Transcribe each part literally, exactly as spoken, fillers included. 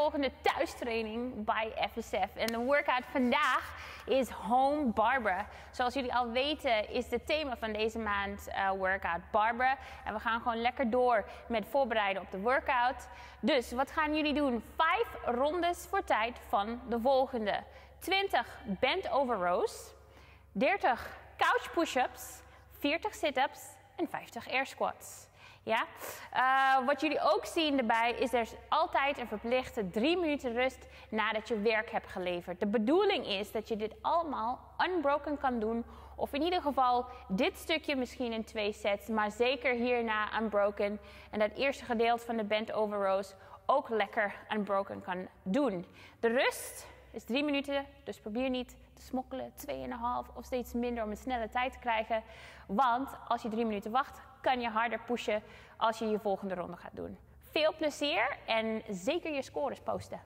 volgende thuistraining bij F S F. En de workout vandaag is Home Barbara. Zoals jullie al weten is het thema van deze maand uh, workout Barbara. En we gaan gewoon lekker door met voorbereiden op de workout. Dus wat gaan jullie doen? Vijf rondes voor tijd van de volgende. twintig bent over rows, dertig couch push-ups, veertig sit-ups en vijftig air squats. Ja? Uh, wat jullie ook zien erbij is er altijd een verplichte drie minuten rust nadat je werk hebt geleverd. De bedoeling is dat je dit allemaal unbroken kan doen. Of in ieder geval dit stukje misschien in twee sets, maar zeker hierna unbroken. En dat eerste gedeelte van de bent over rows ook lekker unbroken kan doen. De rust is drie minuten, dus probeer niet te smokkelen, twee en een half of steeds minder om een snelle tijd te krijgen. Want als je drie minuten wacht, kan je harder pushen als je je volgende ronde gaat doen. Veel plezier en zeker je scores posten.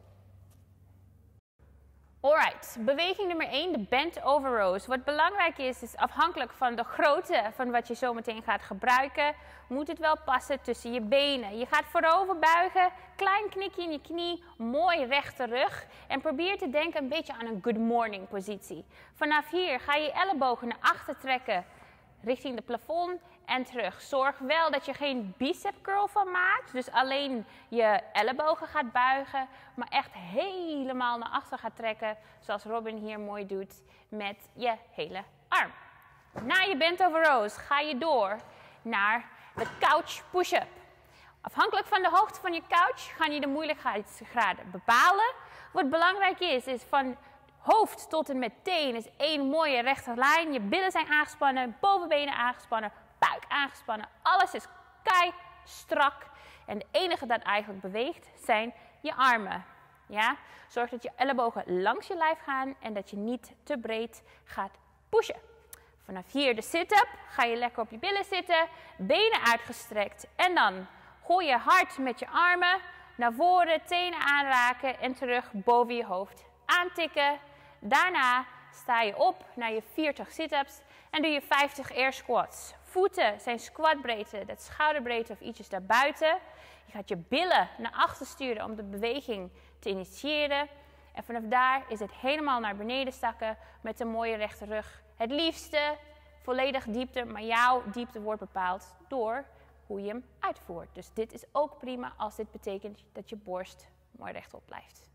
Alright, beweging nummer één, de bent over rows. Wat belangrijk is, is afhankelijk van de grootte van wat je zometeen gaat gebruiken, moet het wel passen tussen je benen. Je gaat voorover buigen, klein knikje in je knie, mooi rechte rug. En probeer te denken een beetje aan een good morning positie. Vanaf hier ga je ellebogen naar achter trekken, richting de plafond en terug. Zorg wel dat je geen bicep curl van maakt. Dus alleen je ellebogen gaat buigen. Maar echt helemaal naar achter gaat trekken. Zoals Robin hier mooi doet met je hele arm. Na je bent over rows ga je door naar de couch push-up. Afhankelijk van de hoogte van je couch gaan je de moeilijkheidsgraden bepalen. Wat belangrijk is, is van hoofd tot en met teen is één mooie rechte lijn. Je billen zijn aangespannen, bovenbenen aangespannen, buik aangespannen. Alles is kei strak. En de enige dat eigenlijk beweegt zijn je armen. Ja? Zorg dat je ellebogen langs je lijf gaan en dat je niet te breed gaat pushen. Vanaf hier de sit-up. Ga je lekker op je billen zitten, benen uitgestrekt. En dan gooi je hard met je armen naar voren, tenen aanraken en terug boven je hoofd aantikken. Daarna sta je op naar je veertig sit-ups en doe je vijftig air squats. Voeten zijn squatbreedte, dat schouderbreedte of ietsjes daarbuiten. Je gaat je billen naar achter sturen om de beweging te initiëren. En vanaf daar is het helemaal naar beneden zakken met een mooie rechte rug. Het liefste volledig diepte, maar jouw diepte wordt bepaald door hoe je hem uitvoert. Dus dit is ook prima als dit betekent dat je borst mooi rechtop blijft.